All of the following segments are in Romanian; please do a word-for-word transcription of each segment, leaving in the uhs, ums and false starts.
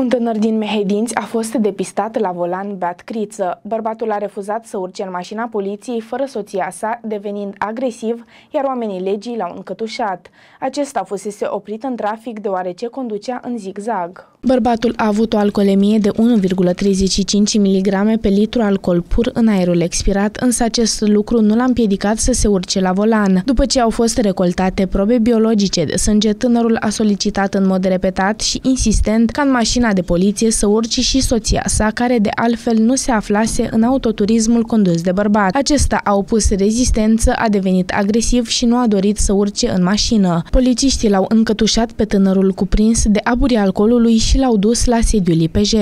Un tânăr din Mehedinți a fost depistat la volan beat criță. Bărbatul a refuzat să urce în mașina poliției fără soția sa, devenind agresiv, iar oamenii legii l-au încătușat. Acesta fusese oprit în trafic deoarece conducea în zigzag. Bărbatul a avut o alcoolemie de unu virgulă treizeci și cinci miligrame pe litru alcool pur în aerul expirat, însă acest lucru nu l-a împiedicat să se urce la volan. După ce au fost recoltate probe biologice de sânge, tânărul a solicitat în mod repetat și insistent ca în mașina de poliție să urce și soția sa, care de altfel nu se aflase în autoturismul condus de bărbat. Acesta a opus rezistență, a devenit agresiv și nu a dorit să urce în mașină. Polițiștii l-au încătușat pe tânărul cuprins de aburii alcoolului și l-au dus la sediul I P J.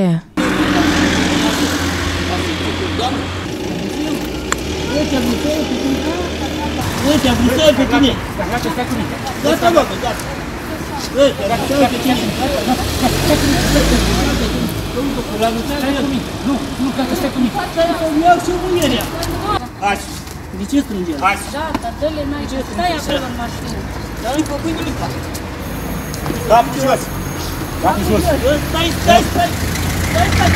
Nu, nu, că stai cu mine. Iau și mânierea. Hai. De ce strângem? Hai. Da, dar dă-le mai jos. Stai acolo în mașină. Dar nu-i făcut nimic. Capul jos. Capul jos. Stai, stai, stai. Stai, stai.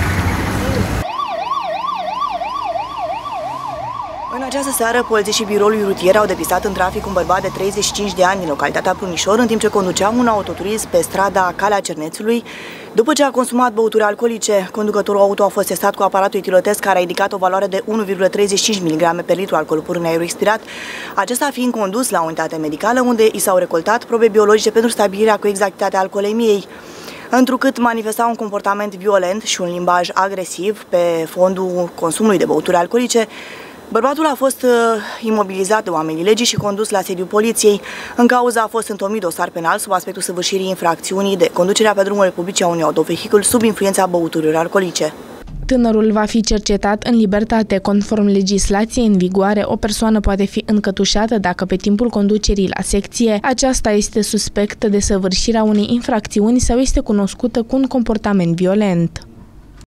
În această seară, polițiștii biroului rutier au depistat în trafic un bărbat de treizeci și cinci de ani din localitatea Prunișor, în timp ce conducea un autoturism pe strada Calea Cernețului. După ce a consumat băuturi alcoolice, conducătorul auto a fost testat cu aparatul etilotest, care a indicat o valoare de unu virgulă treizeci și cinci miligrame pe litru alcool pur în aerul expirat, acesta fiind condus la unitate medicală, unde i s-au recoltat probe biologice pentru stabilirea cu exactitate a alcoolemiei. Întrucât manifesta un comportament violent și un limbaj agresiv pe fondul consumului de băuturi alcoolice, bărbatul a fost uh, imobilizat de oamenii legii și condus la sediul poliției. În cauză a fost întomit dosar penal sub aspectul săvârșirii infracțiunii de conducerea pe drumurile publice a unui autovehicul sub influența băuturilor alcoolice. Tânărul va fi cercetat în libertate. Conform legislației în vigoare, o persoană poate fi încătușată dacă pe timpul conducerii la secție aceasta este suspectă de săvârșirea unei infracțiuni sau este cunoscută cu un comportament violent.